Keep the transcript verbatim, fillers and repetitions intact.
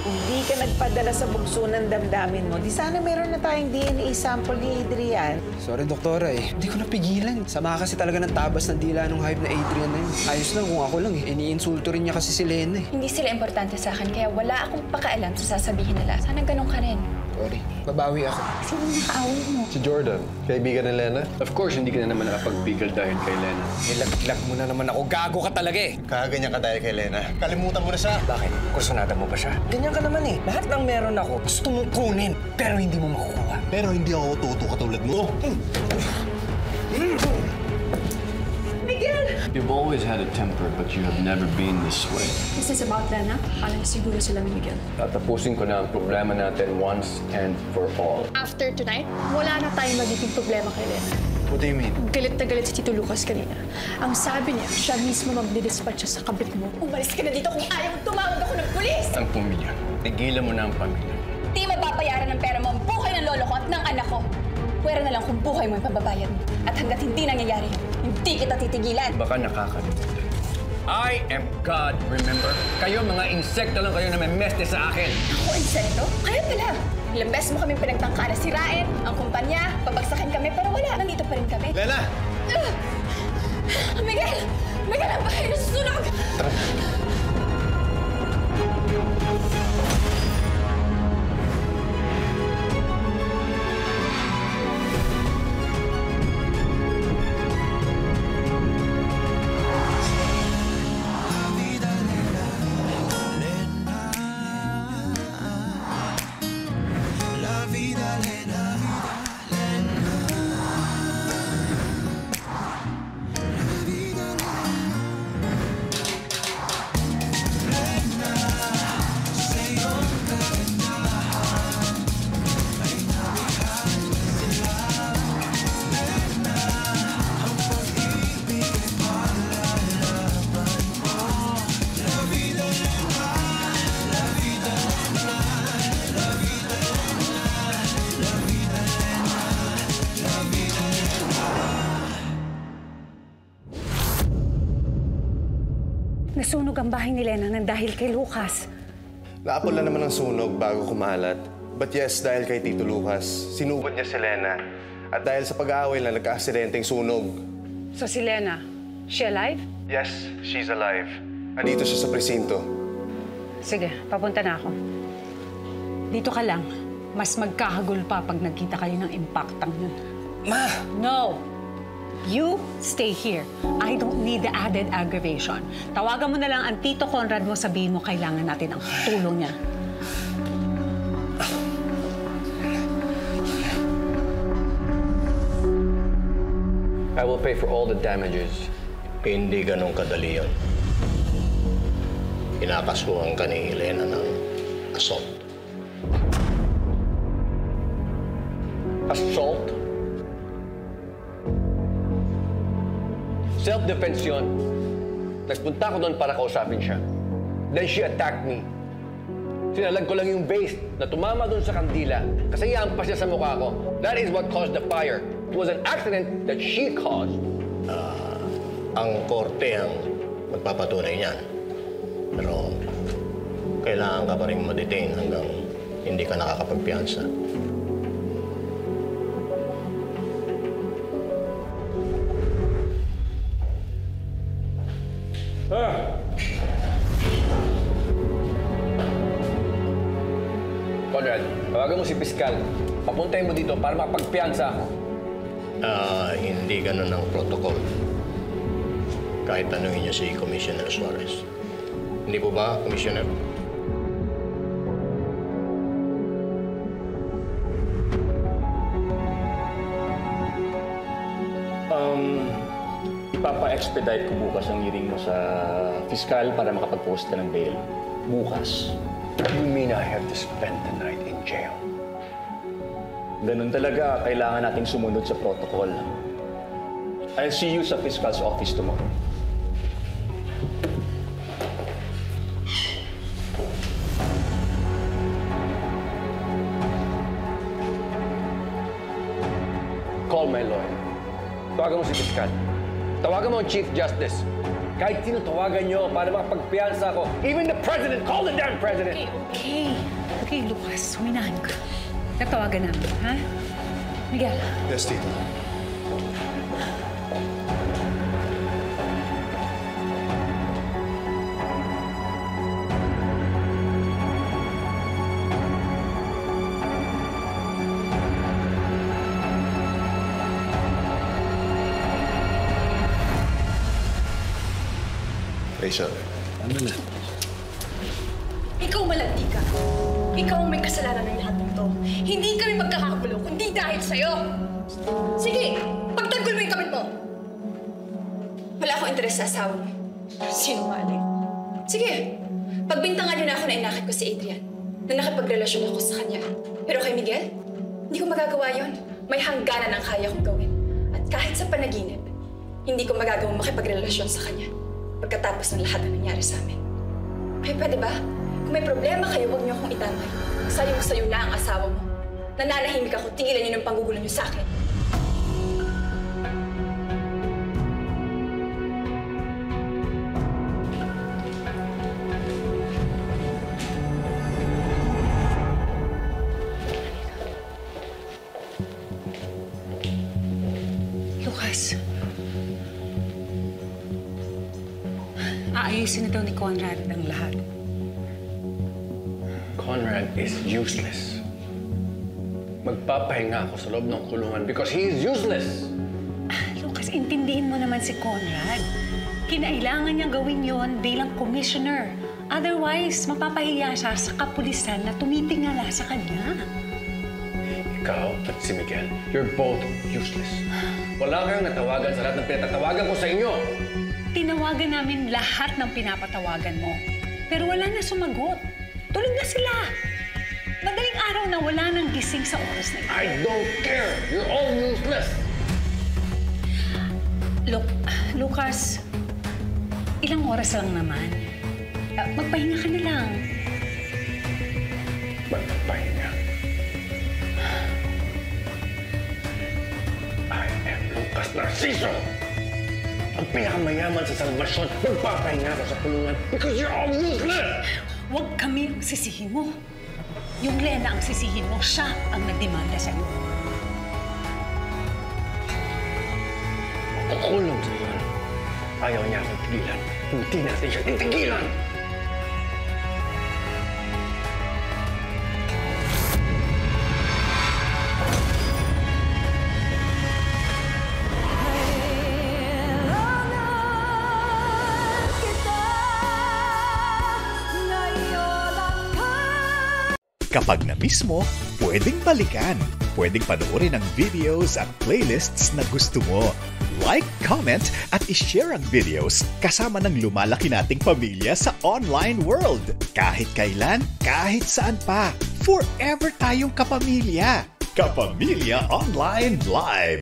Kung di ka nagpadala sa bugso ng damdamin mo, di sana meron na tayong D N A sample ni Adrian. Sorry, doktora eh. Hindi ko napigilan. Sama kasi talaga ng tabas ng dila nung hype na Adrian na yun. Ayos lang kung ako lang eh. Iniinsulto rin niya kasi si Lena eh. Hindi sila importante sa akin, kaya wala akong pakaalam sa sasabihin nila. Sana ganun ka rin. Sorry, babawi ako. Sino nakaaway mo? Si Jordan, kaibigan ni Lena. Of course, hindi ka na naman nakapagbigil dahil kay Lena. Nilaglag mo na naman ako. Gago ka talaga eh. Kaganyan ka dahil kay Lena. Kalimutan mo na siya. Bakit? Kursunada mo ba siya? Ganyan ka naman eh. Lahat ng meron ako, gusto mong kunin, pero hindi mo makukuha. Pero hindi ako tuto katulad mo. Miguel! You've always had a temper, but you have never been this way. Is this about Lena? Alam siguro sila ni Miguel. Tatapusin ko na ang problema natin once and for all. After tonight, wala na tayong magiging problema kay Lena. What do you mean? Galit na galit si Tito Lucas kanina. Ang sabi niya, siya mismo magdidispatch siya sa kabit mo. Umalis ka na dito kung ayaw tumawag ako ng pulis! Ang pamilya. Tigilan mo na ang pamilya. Di mababayaran ng pera mo ang buhay ng lolo ko at ng anak ko. Pwera na lang kung buhay mo ang pababayad mo. At hanggat hindi nangyayari, hindi kita titigilan. Baka nakakalimutan. I am God, remember? Kayo mga insekto lang kayo na may meste sa akin. Ako, insekto? Kaya pala. Ilang beses mo kaming pinagtangka na sirain, ang kumpanya, babagsakin kami, pero wala. Nandito pa rin kami. Lena! Uh, Miguel! Miguel, ang bahay na susunog! Tara. Vida Lena, Vida Lena, Lena, say yung kagandahan ay nabihag sila. Lena, ang pag-ibig ay palalaban mo. La Vida Lena, La Vida Lena, La Vida Lena. Nasunog ang bahay ni Lena nang dahil kay Lucas. Naapol na naman ang sunog bago kumalat. But yes, dahil kay Tito Lucas, sinugod niya si Lena. At dahil sa pag-aaway na nagka-aksidenteng sunog. So si Lena, she alive? Yes, she's alive. Andito siya sa presinto. Sige, papunta na ako. Dito ka lang. Mas magkahagul pa pag nagkita kayo ng impactang yun. Ma! No! You stay here. I don't need the added aggravation. Tawagan mo na lang ang Tito Conrad mo, sabihin mo kailangan natin ang tulong niya. I will pay for all the damages. Hindi ganun kadali yun. Inakasuhan ka ni Helena ng assault. Assault? Self-defense yun. Nagpunta ko doon para kausapin siya. Then she attacked me. Sinalag ko lang yung base na tumama doon sa kandila kasi iampas niya sa mukha ko. That is what caused the fire. It was an accident that she caused. Uh, ang korte ang magpapatunay niyan. Pero kailangan ka pa rin ma-detain hanggang hindi ka nakakapagpiyansa. Ah. Conrad, tawagan mo si Piskal. Papuntahin mo dito para makapagpiyansa ako. Ah, uh, hindi ganun ang protocol. Kahit tanungin niyo si Commissioner Suarez. Hindi po ba, Commissioner? Um, ipapa-expedite ko bukas ang hearing mo sa fiskal para makapag-post ka ng bail. Bukas. You mean I have to spend the night in jail? Ganun talaga, kailangan nating sumunod sa protocol. I'll see you sa fiscal's office tomorrow. Call my lawyer. Tawagan mo si Piskal. Tawagan mo ang Chief Justice. Kahit sino tawagan nyo para makapagpiyansa ako. Even the president! Call the damn president! Okay, okay. Okay, Lucas, huminahan ka. Tatawagan namin, ha? Miguel. Yes, Tito. Rachel. Ano na? Ikaw malandi ka. Ikaw ang may kasalanan ng lahat ng to. Hindi kami magkakagulo, kundi dahil sa'yo. Sige, pagtanggol mo yung kamit mo. Wala akong interes sa asawa mo. Sinungaling. Sige, pagbintangan niyo na ako na inakit ko si Adrian, na nakapagrelasyon ako sa kanya. Pero kay Miguel, hindi ko magagawa yon. May hangganan ang kaya kong gawin. At kahit sa panaginip, hindi ko magagawang makipagrelasyon sa kanya pagkatapos ng lahat na nangyari sa amin. Ay, pwede ba? Kung may problema kayo, huwag niyo akong idamay. Sayong-sayo na ang asawa mo. Nananahimik ako, tigilan niyo ng panggugulo niyo sa akin. Lucas. Aayusin na daw ni Conrad ang lahat. Conrad is useless. Magpapahinga ako sa loob ng kulungan because he is useless. Lucas, intindihin mo naman si Conrad. Kinailangan niyang gawin yon bilang commissioner. Otherwise, mapapahiya siya sa kapulisan na tumitingala sa kanya. Ikaw at si Miguel, you're both useless. Wala kayong natawagan sa lahat ng pinatatawagan ko sa inyo. Tinawagan namin lahat ng pinapatawagan mo. Pero wala na sumagot. Tulog na sila. Madaling araw na wala nang gising sa oras na ito. I don't care! You're all useless! Look, Lucas, ilang oras lang naman. Uh, magpahinga ka na lang. Magpapahinga. I am Lucas Narciso! Ang pinakamayaman sa salvasyon, magpapahinga ka sa kulungan because you're all useless! Huwag kami ang sisihin mo. Yung Lena ang sisihin mo, siya ang nagdemanda sa'yo. Kukulong sa iyon. Ayaw niya akong tigilan. Hindi natin siya titigilan! Kapag na-miss mo, pwedeng balikan. Pwedeng panoorin ang videos at playlists na gusto mo. Like, comment, at ishare ang videos kasama ng lumalaki nating pamilya sa online world. Kahit kailan, kahit saan pa. Forever tayong kapamilya. Kapamilya Online Live.